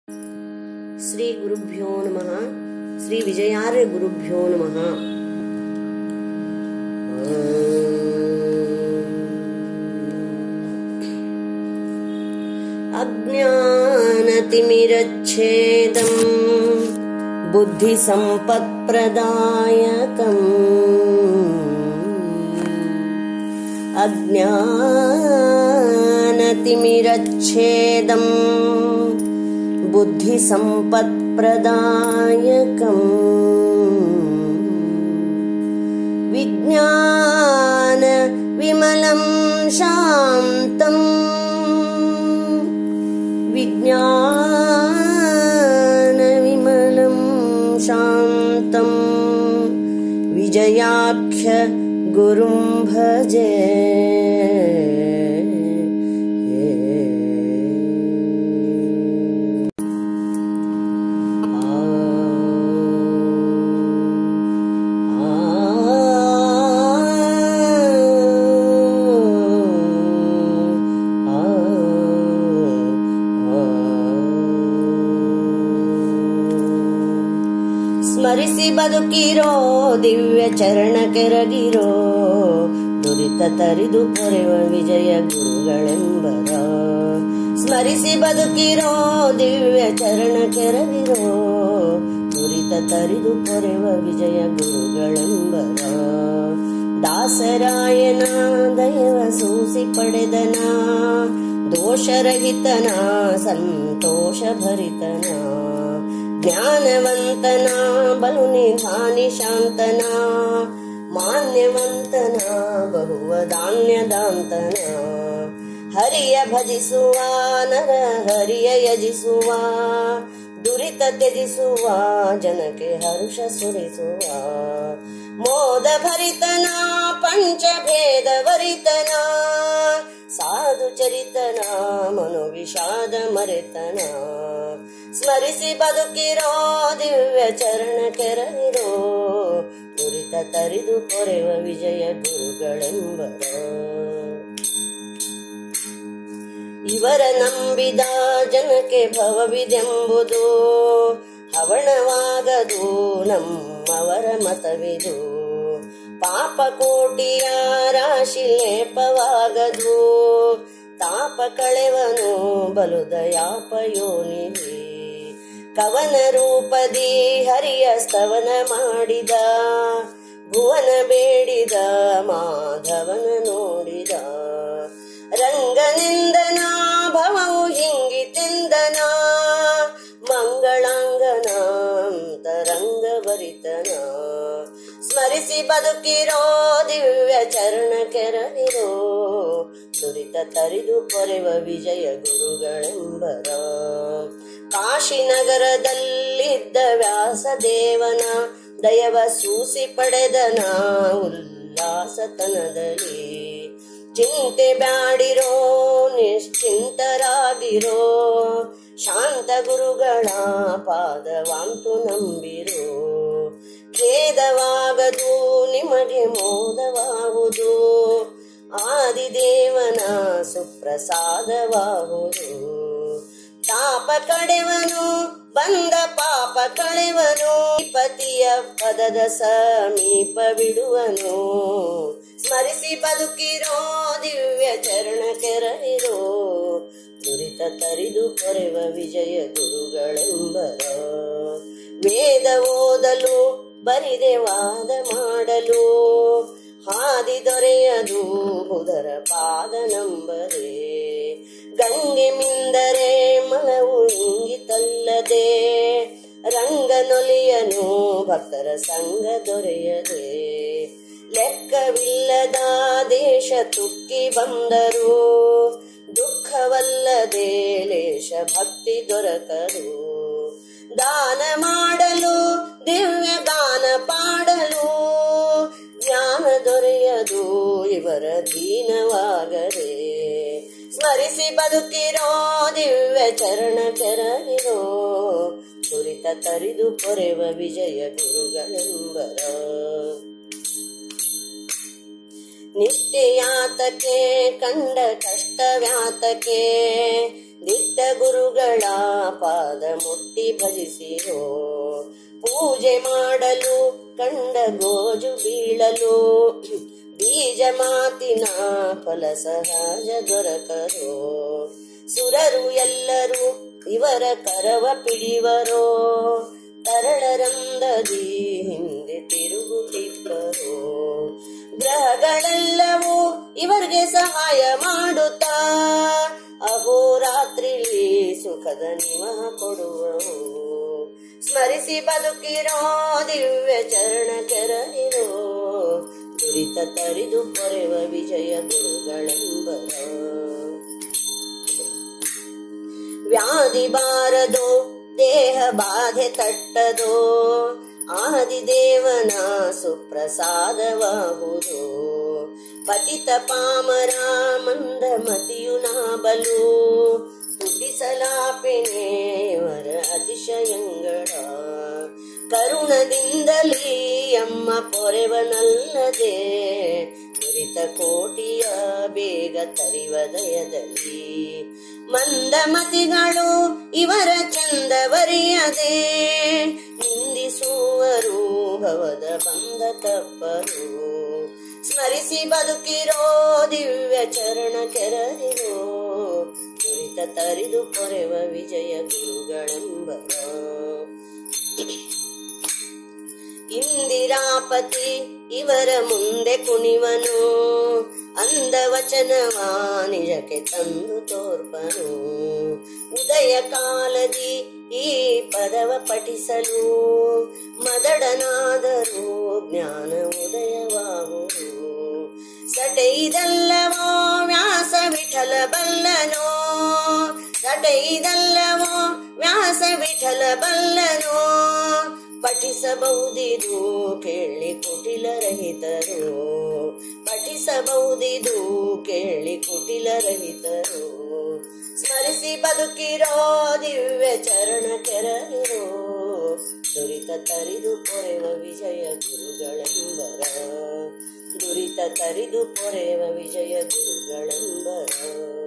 ಶ್ರೀ ಗುರುಭ್ಯೋ ನಮಃ. ಶ್ರೀ ವಿಜಯಾರ್ಯ ಗುರುಭ್ಯೋ ನಮಃ. ಅಜ್ಞಾನತಿಮಿರಚ್ಛೇದಂ ಬುದ್ಧಿ ಸಂಪತ್ಪ್ರದಾಯಕಂ ಅಜ್ಞಾನತಿಮಿರಚ್ಛೇದಂ ಬುದ್ಧಿ ಸಂಪತ್ಪ್ರದಾಯಕಂ ವಿಜ್ಞಾನ ವಿಮಲಂ ಶಾಂತಂ ವಿಜ್ಞಾನ ವಿಮಲಂ ಶಾಂತಂ ವಿಜಯಾಖ್ಯ ಗುರುಂ ಭಜೆ. ಸ್ಮರಿಸಿ ಬದುಕಿರೋ ದಿವ್ಯ ಚರಣ ಕೆರಗಿರೋ ದುರಿತ ತರಿದು ಪೊರೆವ ವಿಜಯ ಗುರುಗಳೆಂಬರ. ಸ್ಮರಿಸಿ ಬದುಕಿರೋ ದಿವ್ಯ ಚರಣ ಕೆರಗಿರೋ ದುರಿತ ತರಿದು ಪೊರೆವ ವಿಜಯ ಗುರುಗಳೆಂಬರ. ದಾಸರಾಯನ ದೈವ ಸೂಸಿ ಪಡೆದನ ದೋಷರಹಿತನ ಸಂತೋಷ ಭರಿತನ. ಜ್ಞಾನವಂತನ ಬಲು ನಿಧಾನಿ ಶಾಂತನ ಮಾನ್ಯವಂತನ ಬಹುವದಾನ್ಯದಾಂತನ. ಹರಿಯ ಭಜಿಸುವ ನರ ಹರಿಯ ಯಜಿಸುವ ದುರಿತ ತ್ಯಜಿಸುವ ಜನಕ್ಕೆ ಹರುಷ ಸುರಿಸುವ. ಮೋದ ಭರಿತನ ಪಂಚಭೇದ ವರಿತನ ಸಾಧು ಚರಿತನ ಮನೋವಿಷಾದ ಮರೆತನ. ಸ್ಮರಿಸಿ ಬದುಕಿರೋ ದಿವ್ಯ ಚರಣ ಕೆರಗಿರೋ ದುರಿತ ತರಿದು ಪೊರೆವ ವಿಜಯ ಗುರುಗಳೆಂಬರ. ಇವರ ನಂಬಿದ ಜನಕ್ಕೆ ಭವವಿದೆಂಬುದು ಹವಣವಾಗದು ನಮ್ಮವರ ಮತವಿದು. ಪಾಪ ಕೋಟಿಯ ರಾಶಿ ಲೇಪವಾಗದು ತಾಪ ಕಳೆವನು ಬಲು ದಯಾಪಯೋನಿಧಿ. ಕವನ ರೂಪದಿ ಹರಿಯ ಸ್ತವನ ಮಾಡಿದ ಭುವನ ಬೇಡಿದ ಮಾಧವನ ನೋಡಿದ. ರಂಗನಿಂದನ ಭವವು ಹಿಂಗಿತೆಂದನ ಮಂಗಳಾಂಗನ ಅಂತರಂಗ ಭರಿತನ. ಸ್ಮರಿಸಿ ಬದುಕಿರೋ ದಿವ್ಯ ಚರಣ ಕೆರಗಿರೋ ದುರಿತ ತರಿದು ಪೊರೆವ ವಿಜಯ ಗುರುಗಳೆಂಬರ. ಕಾಶಿನಗರದಲ್ಲಿದ್ದ ವ್ಯಾಸದೇವನ ದಯವ ಸೂಸಿ ಪಡೆದನ ಉಲ್ಲಾಸತನದಲ್ಲಿ. ಚಿಂತೆ ಬ್ಯಾಡಿರೋ ನಿಶ್ಚಿಂತರಾಗಿರೋ ಶಾಂತ ಗುರುಗಳ ಪಾದವಾಂತು ನಂಬಿರೋ. ಖೇದವಾಗದು ನಿಮಗೆ ಮೋದವಾಗುವುದು ಆದಿದೇವನ ಸುಪ್ರಸಾದವಾಗುವುದು. ತಾಪ ಕಡೆವನು ಬಂದ ಪಾಪ ಕಳೆವನು ಪತಿಯ ಪದದ ಸಮೀಪ ಬಿಡುವನು. ಸ್ಮರಿಸಿ ಬದುಕಿರೋ ದಿವ್ಯ ಚರಣ ಕೆರಗಿರೋ ದುರಿತ ತರಿದು ಪೊರೆವ ವಿಜಯ ಗುರುಗಳೆಂಬರ. ವೇದ ಓದಲು ಬರಿದೆ ವಾದ ಮಾಡಲು ಹಾದಿ ದೊರೆಯದು ಬುಧರ ಪಾದ ನಂಬರೆ. ಗಂಗೆ ಮಿಂದರೆ ಮನವು ಇಂಗಿತಲ್ಲದೆ ರಂಗನೊಲಿಯನು ಭಕ್ತರ ಸಂಗ ದೊರೆಯದೆ. ಲೆಕ್ಕವಿಲ್ಲದ ದೇಶ ತುಕ್ಕಿ ಬಂದರು ದುಃಖವಲ್ಲದೆ ಲೇಷ ಭಕ್ತಿ ದೊರಕರು. ದಾನ ಮಾಡಲು ದಿವ್ಯ ಗಾನ ಪಾಡಲು ಜ್ಞಾನ ದೊರೆಯದು ಇವರ ದೀನವಾಗದೆ. ಸ್ಮರಿಸಿ ಬದುಕಿರೋ ದಿವ್ಯ ಚರಣ ಕೆರಗಿರೋ ದುರಿತ ತರಿದು ಪೊರೆವ ವಿಜಯ ಗುರುಗಳೆಂಬರ. ನಿತ್ಯ ಯಾತಕೆ ಕಂಡ ಕಷ್ಟ ವ್ಯಾತಕೆ ದಿಟ್ಟ ಗುರುಗಳ ಪಾದ ಮುಟ್ಟಿ ಭಜಿಸಿರೋ. ಪೂಜೆ ಮಾಡಲು ಕಂಡ ಗೋಜು ಬೀಳಲು ಬೀಜ ಮಾತಿನ ಫಲ ಸಹಜ ದೊರಕರೋ. ಸುರರು ಎಲ್ಲರೂ ಇವರ ಕರವ ಪಿಡಿವರೋ. ತರಳರಂದದಿ ಹಿಂದೆ ತಿರುಗುತ್ತಿಬ್ಬರೋ. ಗ್ರಹಗಳೆಲ್ಲವೂ ಇವರಿಗೆ ಸಹಾಯ ಮಾಡುತ್ತಾ ಅಹೋರಾತ್ರಿ ಸುಖದ ನಿವಹ ಕೊಡುವವು. ಸ್ಮರಿಸಿ ಬದುಕಿರೋ ದಿವ್ಯ ಚರಣ ಕೆರಳಿರೋ. ದುರಿತ ತರಿದು ಪೊರೆವ ವಿಜಯ ಗುರುಗಳೆಂಬರ. ವ್ಯಾಧಿ ಬಾರದೋ ದೇಹ ಬಾಧೆ ತಟ್ಟದೋ. ಆದಿದೇವನ ಸುಪ್ರಸಾದವಾಹುದು. ಪತಿತ ಪಾಮರ ಮಂದ ಮತಿಯು ನಾಬಲು. ತುಟಿಸಲಾಪೆನೆಯವರ ಅತಿಶಯಂಗಳ. ಕರುಣದಿಂದಲೀ ಅಮ್ಮ ಪೊರೆವನಲ್ಲದೆ. ದುರಿತ ಕೋಟಿಯ ಬೇಗ ತರಿವ ದಯದಲ್ಲಿ. ಮಂದಮತಿಗಳು ಇವರ ಚಂದವರಿಯದೆ. ನಿಂದಿಸುವರು ಭವದ ಬಂಧ ತಪ್ಪರು. ಸ್ಮರಿಸಿ ಬದುಕಿರೋ ದಿವ್ಯ ಚರಣ ಕೆರಳಿರೋ. ದುರಿತ ತರಿದು ಪೊರೆವ ವಿಜಯ ಗುರುಗಳೆಂಬರ. ಇಂದಿರಾಪತಿ ಇವರ ಮುಂದೆ ಕುಣಿವನು. ಅಂದವಚನವ ನಿಜಕ್ಕೆ ತಂದು ತೋರ್ಪನು. ಉದಯ ಕಾಲದಿ ಈ ಪದವ ಪಠಿಸಲು. ಮದಡನಾದರೂ ಜ್ಞಾನ ಉದಯವಾಗುವುದು. ಸಟೆಯಿದಲ್ಲವೋ ವ್ಯಾಸ ವಿಠಲ ಬಲ್ಲನೋ. ಸಟೆಯಿದಲ್ಲವೋ ವ್ಯಾಸ ವಿಠಲ ಬಲ್ಲನೋ. ಪಠಿಸಬಹುದಿದು ಕೇಳಿ ಕುಟಿಲರಹಿತರು. ಪಠಿಸಬಹುದಿದು ಕೇಳಿ ಕುಟಿಲರಹಿತರು. ಸ್ಮರಿಸಿ ಬದುಕಿರೋ ದಿವ್ಯ ಚರಣ ಕೆರಳಿರೋ. ದುರಿತ ತರಿದು ಪೊರೆವ ವಿಜಯ ಗುರುಗಳೆಂಬರ. ದುರಿತ ತರಿದು ಪೊರೆವ ವಿಜಯ ಗುರುಗಳೆಂಬರ.